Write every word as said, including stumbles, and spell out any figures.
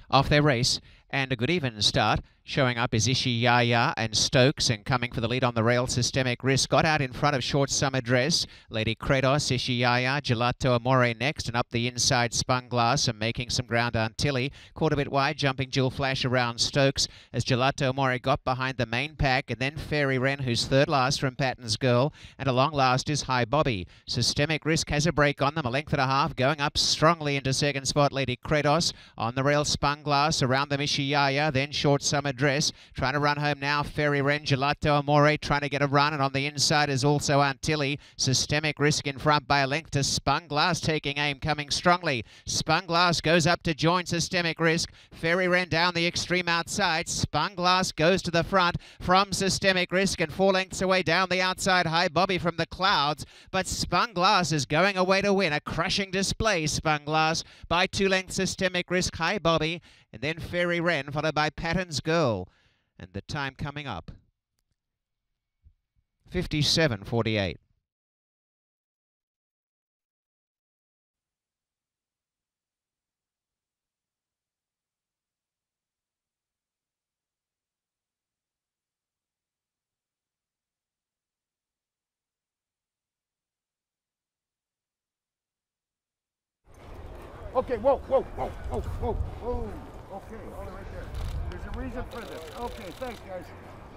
off their race. And a good even start. Showing up is Ishi Yaya and Stokes, and coming for the lead on the rail, Systemic Risk. Got out in front of Short Summer Dress. Lady Kratos, Ishi Yaya, Gelato Amore next, and up the inside Spun Glass and making some ground on Tilly. Caught a bit wide, jumping Jewel Flash around Stokes as Gelato Amore got behind the main pack, and then Fairy Wren, who's third last from Patton's Girl, and along last is High Bobby. Systemic Risk has a break on them, a length and a half, going up strongly into second spot, Lady Kratos. On the rail, Spun Glass, around them Ishi Yaya, then Short Summer Dress. Trying to run home now, Fairy Wren, Gelato Amore trying to get a run, and on the inside is also Aunt Tilly. Systemic Risk in front by a length to Spun Glass, taking aim, coming strongly. Spun Glass goes up to join Systemic Risk. Fairy Wren down the extreme outside. Spun Glass goes to the front from Systemic Risk, and four lengths away down the outside, High Bobby from the clouds. But Spun Glass is going away to win. A crushing display, Spun Glass, by two lengths, Systemic Risk, High Bobby, and then Fairy Wren, followed by Patton's Girl. And the time coming up, fifty-seven forty-eight. Okay, whoa, whoa, whoa, whoa, whoa, whoa. Okay, all right there. There's a reason for this. Okay, thanks, guys.